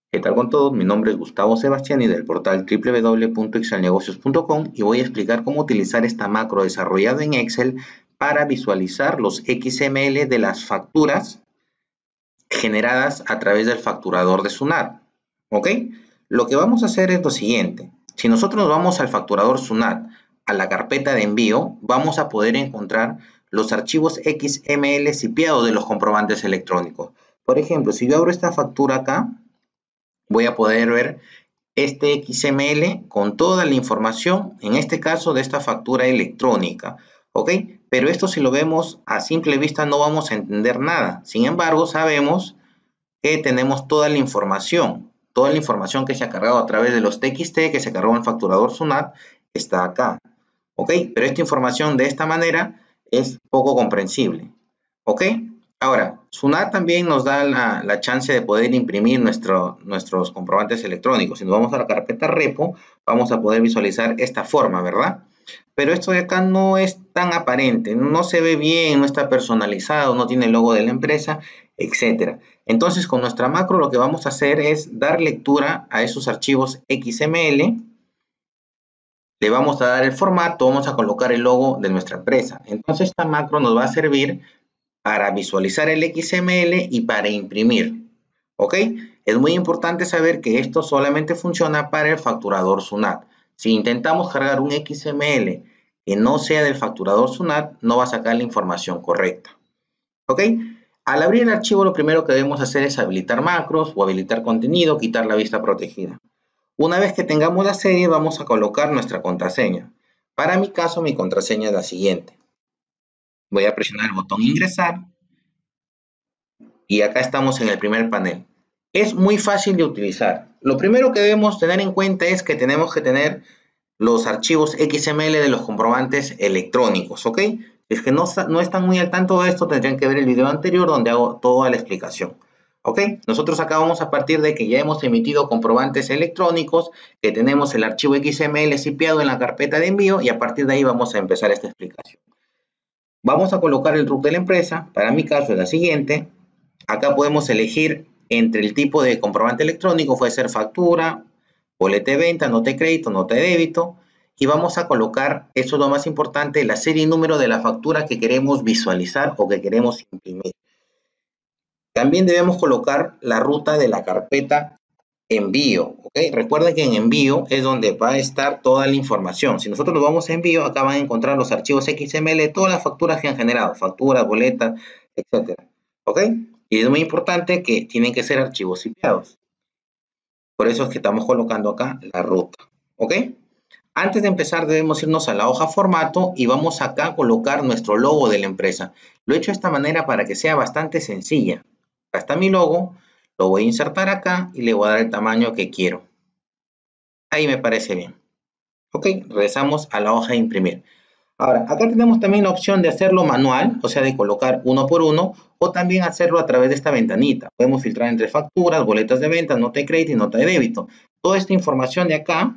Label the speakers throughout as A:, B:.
A: ¿Qué tal con todos? Mi nombre es Gustavo Sebastiani del portal www.excelnegocios.com y voy a explicar cómo utilizar esta macro desarrollada en Excel para visualizar los XML de las facturas generadas a través del facturador de SUNAT. ¿Ok? Lo que vamos a hacer es lo siguiente. Si nosotros nos vamos al facturador SUNAT, a la carpeta de envío, vamos a poder encontrar los archivos XML zipeados de los comprobantes electrónicos. Por ejemplo, si yo abro esta factura acá, voy a poder ver este XML con toda la información, en este caso de esta factura electrónica, ¿ok? Pero esto si lo vemos a simple vista no vamos a entender nada. Sin embargo, sabemos que tenemos toda la información que se ha cargado a través de los TXT, que se cargó en el facturador SUNAT, está acá, ¿ok? Pero esta información de esta manera es poco comprensible, ¿ok? Ahora, SUNAT también nos da la chance de poder imprimir nuestros comprobantes electrónicos. Si nos vamos a la carpeta repo, vamos a poder visualizar esta forma, ¿verdad? Pero esto de acá no es tan aparente, no se ve bien, no está personalizado, no tiene el logo de la empresa, etc. Entonces, con nuestra macro lo que vamos a hacer es dar lectura a esos archivos XML. Le vamos a dar el formato, vamos a colocar el logo de nuestra empresa. Entonces, esta macro nos va a servir para visualizar el XML y para imprimir, ¿ok? Es muy importante saber que esto solamente funciona para el facturador SUNAT. Si intentamos cargar un XML que no sea del facturador SUNAT, no va a sacar la información correcta, ¿ok? Al abrir el archivo, lo primero que debemos hacer es habilitar macros o habilitar contenido, quitar la vista protegida. Una vez que tengamos la serie, vamos a colocar nuestra contraseña. Para mi caso, mi contraseña es la siguiente. Voy a presionar el botón ingresar y acá estamos en el primer panel. Es muy fácil de utilizar. Lo primero que debemos tener en cuenta es que tenemos que tener los archivos XML de los comprobantes electrónicos, ¿ok? Si es que no están muy al tanto de esto, tendrían que ver el video anterior donde hago toda la explicación, ¿ok? Nosotros acá vamos a partir de que ya hemos emitido comprobantes electrónicos, que tenemos el archivo XML zipeado en la carpeta de envío y a partir de ahí vamos a empezar esta explicación. Vamos a colocar el RUC de la empresa. Para mi caso es la siguiente. Acá podemos elegir entre el tipo de comprobante electrónico, puede ser factura, boleta de venta, nota de crédito, nota de débito, y vamos a colocar, eso es lo más importante, la serie y número de la factura que queremos visualizar o que queremos imprimir. También debemos colocar la ruta de la carpeta envío, ¿ok? Recuerden que en envío es donde va a estar toda la información. Si nosotros nos vamos a envío, acá van a encontrar los archivos XML de todas las facturas que han generado, facturas, boletas, etcétera, ¿ok? Y es muy importante que tienen que ser archivos zipeados. Por eso es que estamos colocando acá la ruta, ¿ok? Antes de empezar debemos irnos a la hoja formato y vamos acá a colocar nuestro logo de la empresa. Lo he hecho de esta manera para que sea bastante sencilla. Acá está mi logo, lo voy a insertar acá y le voy a dar el tamaño que quiero. Ahí me parece bien. Ok, regresamos a la hoja de imprimir. Ahora, acá tenemos también la opción de hacerlo manual, o sea, de colocar uno por uno, o también hacerlo a través de esta ventanita. Podemos filtrar entre facturas, boletas de venta, nota de crédito y nota de débito. Toda esta información de acá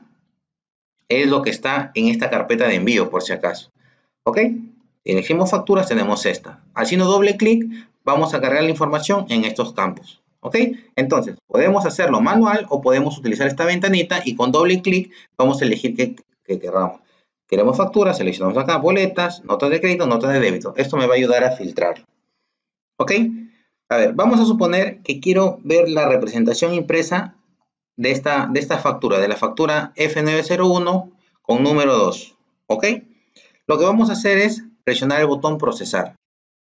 A: es lo que está en esta carpeta de envío, por si acaso. ¿Ok? Si elegimos facturas, tenemos esta. Haciendo doble clic, vamos a cargar la información en estos campos. ¿Ok? Entonces, podemos hacerlo manual o podemos utilizar esta ventanita y con doble clic vamos a elegir que queramos. Queremos facturas, seleccionamos acá boletas, notas de crédito, notas de débito. Esto me va a ayudar a filtrar. ¿Ok? A ver, vamos a suponer que quiero ver la representación impresa de esta factura, de la factura F901 con número 2. ¿Ok? Lo que vamos a hacer es presionar el botón procesar.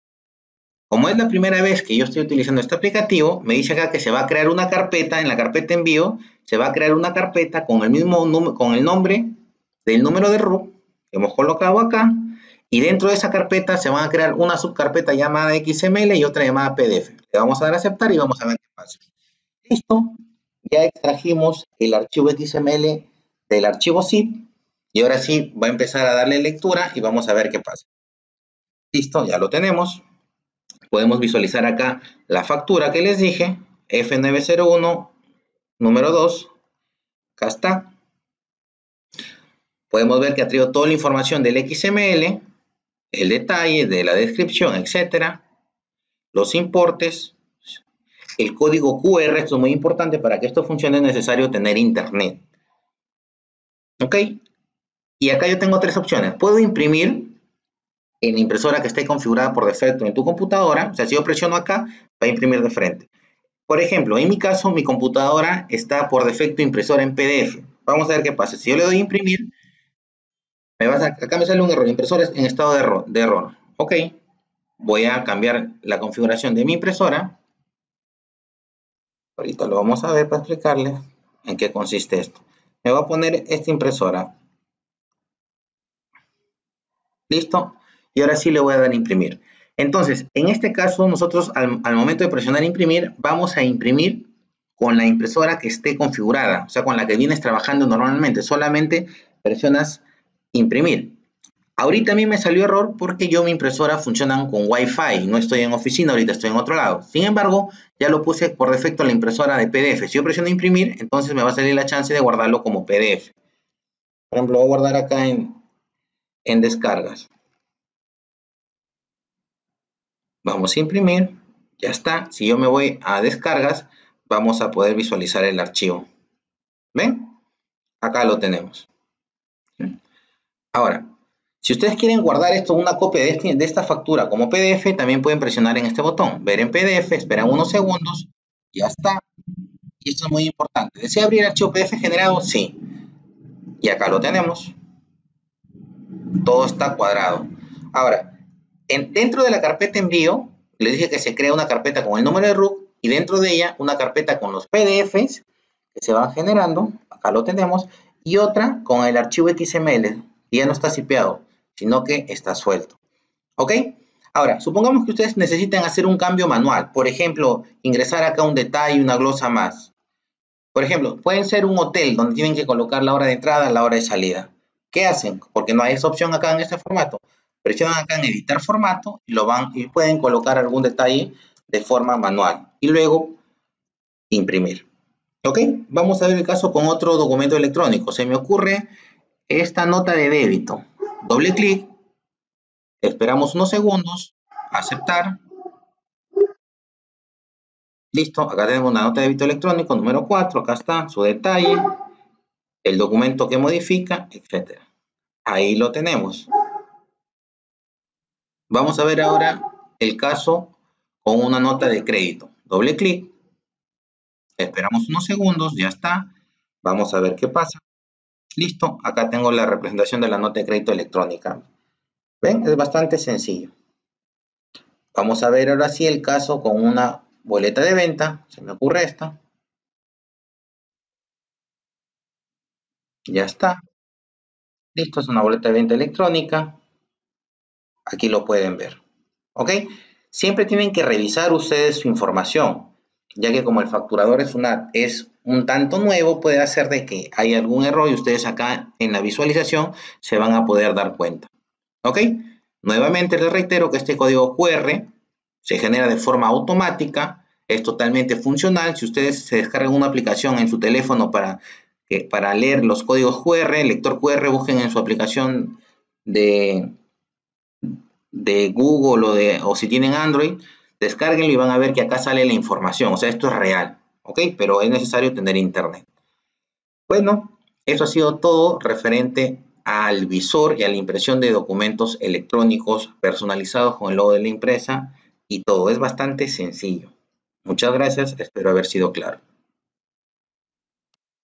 A: Como es la primera vez que yo estoy utilizando este aplicativo, me dice acá que se va a crear una carpeta, en la carpeta envío, se va a crear una carpeta con el mismo con el nombre del número de RUC que hemos colocado acá, y dentro de esa carpeta se van a crear una subcarpeta llamada XML y otra llamada PDF. Le vamos a dar a aceptar y vamos a ver qué pasa. Listo, ya extrajimos el archivo XML del archivo zip y ahora sí va a empezar a darle lectura y vamos a ver qué pasa. Listo, ya lo tenemos. Podemos visualizar acá la factura que les dije, F901, número 2, acá está. Podemos ver que ha traído toda la información del XML, el detalle de la descripción, etcétera, los importes. el código QR. Esto es muy importante. Para que esto funcione es necesario tener internet. ¿Ok? Y acá yo tengo tres opciones. Puedo imprimir en la impresora que esté configurada por defecto en tu computadora. O sea, si yo presiono acá, va a imprimir de frente. Por ejemplo, en mi caso, mi computadora está por defecto impresora en PDF. Vamos a ver qué pasa. Si yo le doy a imprimir, acá me sale un error. Impresora en estado de error. Ok. Voy a cambiar la configuración de mi impresora. Ahorita lo vamos a ver para explicarles en qué consiste esto. Me voy a poner esta impresora. ¿Listo? Y ahora sí le voy a dar a imprimir. Entonces, en este caso, nosotros al momento de presionar imprimir, vamos a imprimir con la impresora que esté configurada, o sea, con la que vienes trabajando normalmente. Solamente presionas imprimir. Ahorita a mí me salió error porque mi impresora funcionan con Wi-Fi. No estoy en oficina, ahorita estoy en otro lado. Sin embargo, ya lo puse por defecto en la impresora de PDF. Si yo presiono imprimir, entonces me va a salir la chance de guardarlo como PDF. Por ejemplo, lo voy a guardar acá en descargas. Vamos a imprimir, ya está. Si yo me voy a descargas, vamos a poder visualizar el archivo. ¿Ven? Acá lo tenemos. Ahora, si ustedes quieren guardar esto, una copia de esta factura como PDF, también pueden presionar en este botón, ver en PDF, esperan unos segundos, ya está. Y esto es muy importante. ¿Desea abrir el archivo PDF generado? Sí. Y acá lo tenemos. Todo está cuadrado. Ahora, dentro de la carpeta envío, les dije que se crea una carpeta con el número de root y dentro de ella una carpeta con los PDFs que se van generando, acá lo tenemos, y otra con el archivo XML, que ya no está zipeado, sino que está suelto. ¿Ok? Ahora, supongamos que ustedes necesitan hacer un cambio manual, por ejemplo, ingresar acá un detalle, una glosa más. Por ejemplo, pueden ser un hotel donde tienen que colocar la hora de entrada, la hora de salida. ¿Qué hacen? Porque no hay esa opción acá en este formato. Presionan acá en editar formato y pueden colocar algún detalle de forma manual y luego imprimir. ¿Ok? Vamos a ver el caso con otro documento electrónico. Se me ocurre esta nota de débito. Doble clic, esperamos unos segundos, aceptar. Listo, acá tenemos una nota de débito electrónico número 4, acá está su detalle, el documento que modifica, etc. Ahí lo tenemos. Vamos a ver ahora el caso con una nota de crédito. Doble clic, esperamos unos segundos, ya está. Vamos a ver qué pasa. Listo, acá tengo la representación de la nota de crédito electrónica. ¿Ven? Es bastante sencillo. Vamos a ver ahora sí el caso con una boleta de venta. Se me ocurre esta. Ya está. Listo, es una boleta de venta electrónica. Aquí lo pueden ver. ¿Ok? Siempre tienen que revisar ustedes su información, ya que como el facturador es un tanto nuevo, puede hacer de que hay algún error y ustedes acá en la visualización se van a poder dar cuenta. ¿Ok? Nuevamente les reitero que este código QR se genera de forma automática, es totalmente funcional. Si ustedes se descargan una aplicación en su teléfono para leer los códigos QR, el lector QR, busquen en su aplicación de Google o si tienen Android, descárguenlo y van a ver que acá sale la información. O sea, esto es real, ¿ok? Pero es necesario tener internet. Bueno, eso ha sido todo referente al visor y a la impresión de documentos electrónicos personalizados con el logo de la empresa y todo. Es bastante sencillo. Muchas gracias, espero haber sido claro.